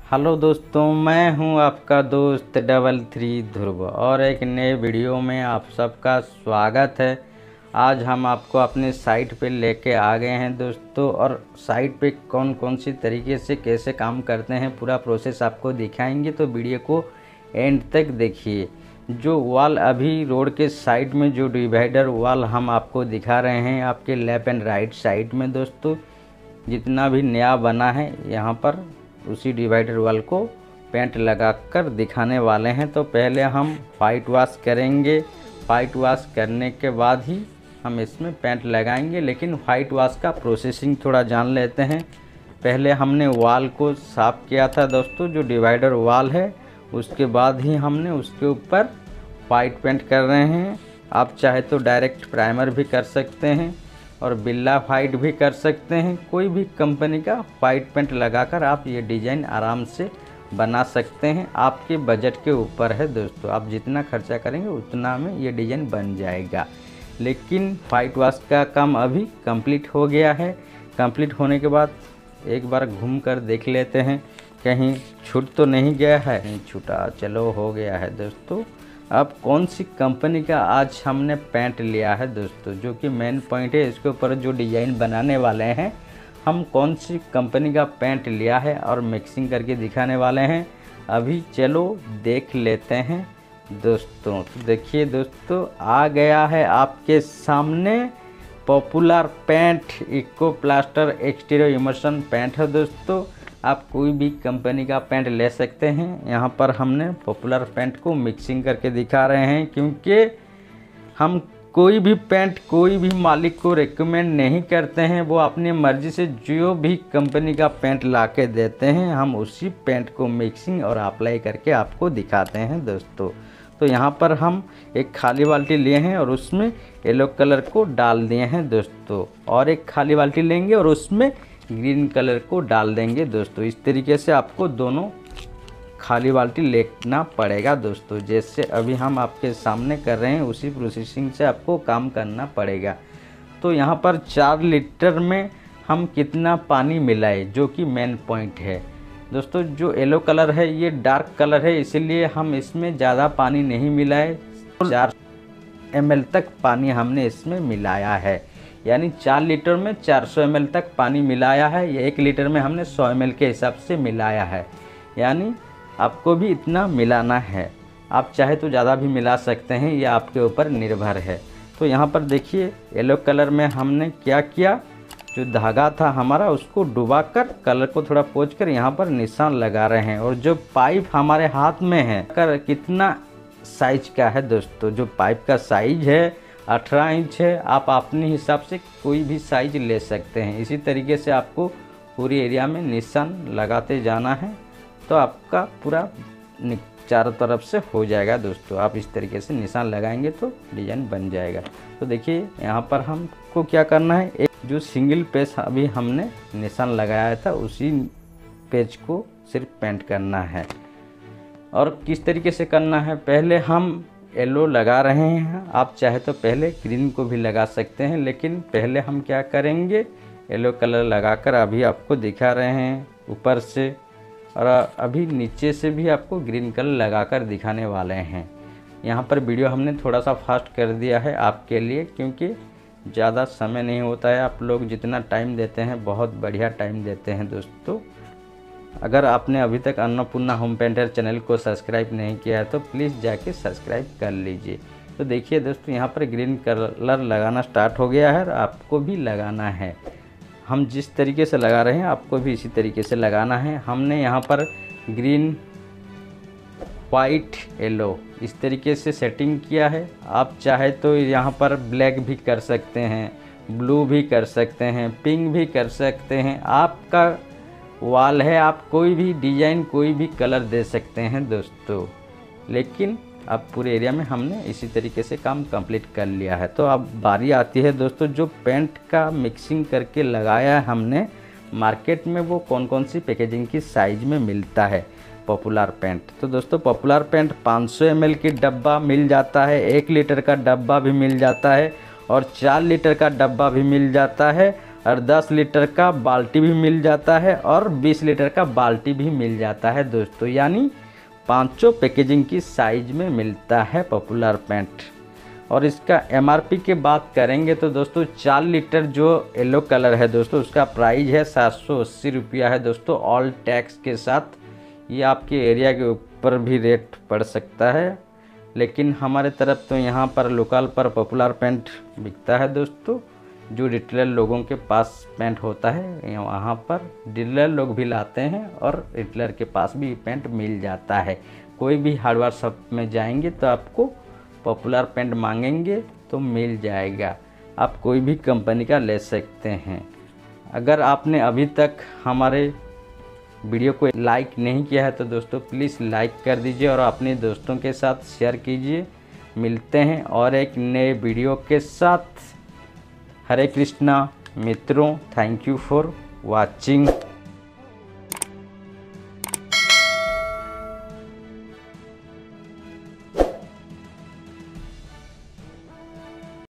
Hello दोस्तों, मैं हूं आपका दोस्त 33 ध्रुव और एक नए वीडियो में आप सबका स्वागत है। आज हम आपको अपने साइट पे लेके आ गए हैं दोस्तों, और साइट पे कौन कौन सी तरीके से कैसे काम करते हैं पूरा प्रोसेस आपको दिखाएंगे, तो वीडियो को एंड तक देखिए। जो वॉल अभी रोड के साइड में जो डिवाइडर वॉल हम आपको दिखा रहे हैं आपके लेफ्ट एंड राइट साइड में दोस्तों, जितना भी नया बना है यहाँ पर उसी डिवाइडर वॉल को पेंट लगाकर दिखाने वाले हैं। तो पहले हम वाइट वॉश करेंगे, वाइट वॉश करने के बाद ही हम इसमें पेंट लगाएंगे। लेकिन वाइट वॉश का प्रोसेसिंग थोड़ा जान लेते हैं। पहले हमने वॉल को साफ़ किया था दोस्तों, जो डिवाइडर वॉल है, उसके बाद ही हमने उसके ऊपर वाइट पेंट कर रहे हैं। आप चाहे तो डायरेक्ट प्राइमर भी कर सकते हैं और बिल्ला वाइट भी कर सकते हैं। कोई भी कंपनी का वाइट पेंट लगाकर आप ये डिज़ाइन आराम से बना सकते हैं। आपके बजट के ऊपर है दोस्तों, आप जितना खर्चा करेंगे उतना में ये डिज़ाइन बन जाएगा। लेकिन वाइट वॉश का काम अभी कंप्लीट हो गया है। कंप्लीट होने के बाद एक बार घूम कर देख लेते हैं कहीं छूट तो नहीं गया है। नहीं छूटा, चलो हो गया है दोस्तों। अब कौन सी कंपनी का आज हमने पेंट लिया है दोस्तों, जो कि मेन पॉइंट है, इसके ऊपर जो डिज़ाइन बनाने वाले हैं हम कौन सी कंपनी का पेंट लिया है और मिक्सिंग करके दिखाने वाले हैं। अभी चलो देख लेते हैं दोस्तों। तो देखिए दोस्तों, आ गया है आपके सामने popular paint eco plaster exterior emulsion paint है दोस्तों। आप कोई भी कंपनी का पेंट ले सकते हैं। यहाँ पर हमने पॉपुलर पेंट को मिक्सिंग करके दिखा रहे हैं, क्योंकि हम कोई भी पेंट कोई भी मालिक को रेकमेंड नहीं करते हैं। वो अपनी मर्ज़ी से जो भी कंपनी का पेंट ला के देते हैं, हम उसी पेंट को मिक्सिंग और अप्लाई करके आपको दिखाते हैं दोस्तों। तो यहाँ पर हम एक खाली बाल्टी लिए हैं और उसमें येलो कलर को डाल दिए हैं दोस्तों, और एक खाली बाल्टी लेंगे और उसमें ग्रीन कलर को डाल देंगे दोस्तों। इस तरीके से आपको दोनों खाली बाल्टी लेना पड़ेगा दोस्तों। जैसे अभी हम आपके सामने कर रहे हैं उसी प्रोसेसिंग से आपको काम करना पड़ेगा। तो यहाँ पर 4 लीटर में हम कितना पानी मिलाए, जो कि मेन पॉइंट है दोस्तों। जो येलो कलर है ये डार्क कलर है, इसीलिए हम इसमें ज़्यादा पानी नहीं मिलाए। 4 ml तक पानी हमने इसमें मिलाया है, यानी 4 लीटर में 400 ml तक पानी मिलाया है। ये 1 लीटर में हमने 100 ml के हिसाब से मिलाया है, यानी आपको भी इतना मिलाना है। आप चाहे तो ज़्यादा भी मिला सकते हैं, यह आपके ऊपर निर्भर है। तो यहाँ पर देखिए येलो कलर में हमने क्या किया, जो धागा था हमारा उसको डुबाकर कलर को थोड़ा पोंछ कर यहाँ पर निशान लगा रहे हैं। और जो पाइप हमारे हाथ में है कितना साइज का है दोस्तों, जो पाइप का साइज है 18 इंच है। आप अपने हिसाब से कोई भी साइज ले सकते हैं। इसी तरीके से आपको पूरी एरिया में निशान लगाते जाना है, तो आपका पूरा चारों तरफ से हो जाएगा दोस्तों। आप इस तरीके से निशान लगाएंगे तो डिज़ाइन बन जाएगा। तो देखिए यहाँ पर हमको क्या करना है, एक जो सिंगल पेज अभी हमने निशान लगाया था उसी पेज को सिर्फ पेंट करना है। और किस तरीके से करना है, पहले हम येलो लगा रहे हैं। आप चाहे तो पहले ग्रीन को भी लगा सकते हैं, लेकिन पहले हम क्या करेंगे, येलो कलर लगाकर अभी आपको दिखा रहे हैं ऊपर से, और अभी नीचे से भी आपको ग्रीन कलर लगाकर दिखाने वाले हैं। यहाँ पर वीडियो हमने थोड़ा सा फास्ट कर दिया है आपके लिए, क्योंकि ज़्यादा समय नहीं होता है। आप लोग जितना टाइम देते हैं बहुत बढ़िया टाइम देते हैं दोस्तों। अगर आपने अभी तक अन्नपूर्णा होम पेंटर चैनल को सब्सक्राइब नहीं किया है तो प्लीज़ जाके सब्सक्राइब कर लीजिए। तो देखिए दोस्तों, यहाँ पर ग्रीन कलर लगाना स्टार्ट हो गया है और आपको भी लगाना है। हम जिस तरीके से लगा रहे हैं आपको भी इसी तरीके से लगाना है। हमने यहाँ पर ग्रीन, वाइट, येलो इस तरीके से सेटिंग किया है। आप चाहे तो यहाँ पर ब्लैक भी कर सकते हैं, ब्लू भी कर सकते हैं, पिंक भी कर सकते हैं। आपका वॉल है, आप कोई भी डिज़ाइन कोई भी कलर दे सकते हैं दोस्तों। लेकिन अब पूरे एरिया में हमने इसी तरीके से काम कंप्लीट कर लिया है। तो अब बारी आती है दोस्तों, जो पेंट का मिक्सिंग करके लगाया है हमने मार्केट में, वो कौन कौन सी पैकेजिंग की साइज़ में मिलता है पॉपुलर पेंट। तो दोस्तों पॉपुलर पेंट 500 ml की डब्बा मिल जाता है, 1 लीटर का डब्बा भी मिल जाता है और 4 लीटर का डब्बा भी मिल जाता है, और 10 लीटर का बाल्टी भी मिल जाता है और 20 लीटर का बाल्टी भी मिल जाता है दोस्तों, यानी 5 पैकेजिंग की साइज में मिलता है पॉपुलर पेंट। और इसका एमआरपी की बात करेंगे तो दोस्तों 4 लीटर जो येलो कलर है दोस्तों उसका प्राइस है 780 रुपया है दोस्तों, ऑल टैक्स के साथ। ये आपके एरिया के ऊपर भी रेट पड़ सकता है, लेकिन हमारे तरफ तो यहाँ पर लोकल पर पॉपुलर पेंट बिकता है दोस्तों। जो रिटेलर लोगों के पास पेंट होता है वहाँ पर डीलर लोग भी लाते हैं और रिटेलर के पास भी पेंट मिल जाता है। कोई भी हार्डवेयर शॉप में जाएंगे तो आपको पॉपुलर पेंट मांगेंगे तो मिल जाएगा, आप कोई भी कंपनी का ले सकते हैं। अगर आपने अभी तक हमारे वीडियो को लाइक नहीं किया है तो दोस्तों प्लीज़ लाइक कर दीजिए और अपने दोस्तों के साथ शेयर कीजिए। मिलते हैं और एक नए वीडियो के साथ। हरे कृष्णा मित्रों, थैंक यू फॉर वाचिंग।